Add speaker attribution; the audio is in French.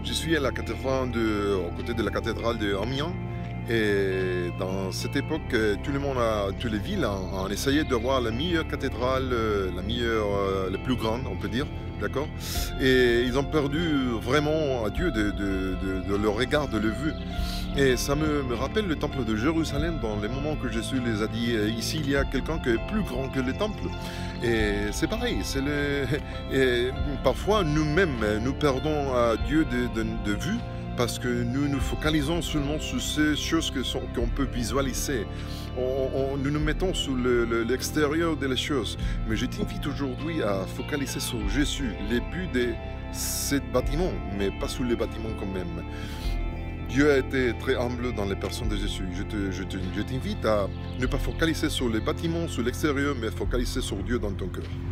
Speaker 1: Je suis à la cathédrale aux côtés de la cathédrale d'Amiens. Et dans cette époque, tout le monde, toutes les villes ont essayé de voir la meilleure cathédrale, la meilleure, la plus grande, on peut dire, d'accord? Et ils ont perdu vraiment à Dieu de leur regard, de leur vue. Et ça me rappelle le temple de Jérusalem dans les moments que Jésus les a dit, ici il y a quelqu'un qui est plus grand que le temple. Et c'est pareil, et parfois nous-mêmes, nous perdons à Dieu de vue parce que nous nous focalisons seulement sur ces choses qu'on peut visualiser. Nous nous mettons sur l'extérieur des choses. Mais je t'invite aujourd'hui à focaliser sur Jésus, les buts de ce bâtiment, mais pas sur les bâtiments quand même. Dieu a été très humble dans les personnes de Jésus. Je t'invite à ne pas focaliser sur les bâtiments, sur l'extérieur, mais focaliser sur Dieu dans ton cœur.